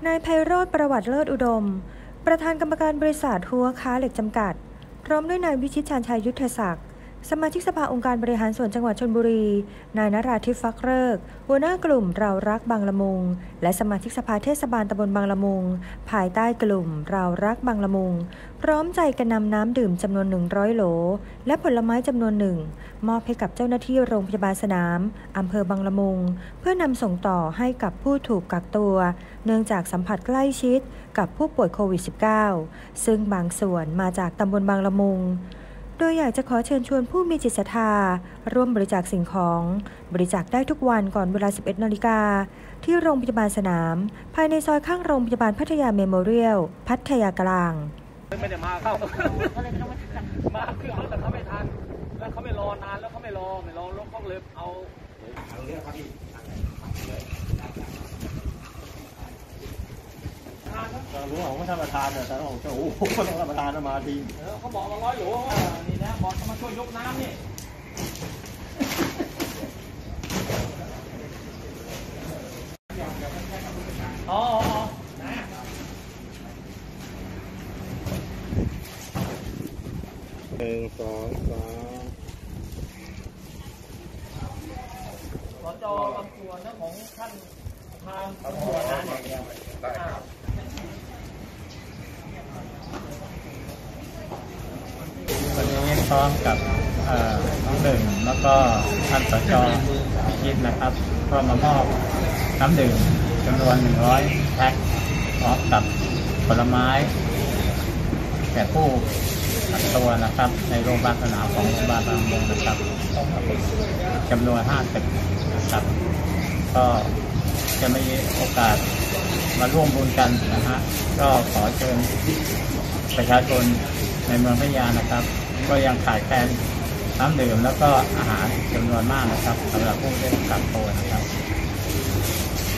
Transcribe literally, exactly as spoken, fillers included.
นายไพโรจน์ ประวัติเลิศอุดมประธานกรรมการบริษัทหัวค้าเหล็กจำกัดพร้อมด้วยนายวิชิต ชาญชัยยุทธศักดิ์สมาชิกสภาองค์การบริหารส่วนจังหวัดชลบุรีนายนราธิป ฟักเริกหัวหน้ากลุ่มเรารักบางละมุงและสมาชิกสภาเทศบาลตำบลบางละมุงภายใต้กลุ่มเรารักบางละมุงพร้อมใจกันนำน้ำดื่มจำนวนหนึ่งร้อยโหลและผลไม้จำนวนหนึ่งมอบให้กับเจ้าหน้าที่โรงพยาบาลสนามอำเภอบางละมุงเพื่อนำส่งต่อให้กับผู้ถูกกักตัวเนื่องจากสัมผัสใกล้ชิดกับผู้ป่วยโควิด สิบเก้า ซึ่งบางส่วนมาจากตำบลบางละมุงโดยอยากจะขอเชิญชวนผู้มีจิตศรัทธาร่วมบริจาคสิ่งของบริจาคได้ทุกวันก่อนเวลา สิบเอ็ดนาฬิกาที่โรงพยาบาลสนามภายในซอยข้างโรงพยาบาลพัทยาเมโมเรียลพัทยากลางไม่ได้มาเข้ามาขึ้นรถแต่เขาไม่ทันแล้วเขาไม่รอนานแล้วเขาไม่รอไม่รอรถเขาเลยเอาเอาเรื่องครับพี่รู้ของท่านประธานเนี่ยแต่ของเจ้าโอ้โหท่านประธานมาดีเขาบอกมาร้อยโหลนี่นะบอกเขามาช่วยยกน้ำนี่อ๋อหนึ่งสองสามสจบางส่วนนะของท่านทางตำรวจนะเนี่ยวันนี้พร้อมกับน้องหนึ่งแล้วก็ท่านสจยินนะครับก็มามอบน้ำดื่มจำนวนหนึ่งร้อยแพ็คพร้อมกับผลไม้แก่ผู้กักตัวนะครับในโรงพยาบาลสนามของโรงพยาบาลบางละมุงนะครับจำนวนห้าสิบนะครับก็จะมีโอกาสมาร่วมบุญกันนะฮะก็ขอเชิญประชาชนในเมืองพัทยานะครับก็ยังขาดแคลนน้ำดื่มแล้วก็อาหารจำนวนมากนะครับสำหรับผู้ที่กักตัวนะครับ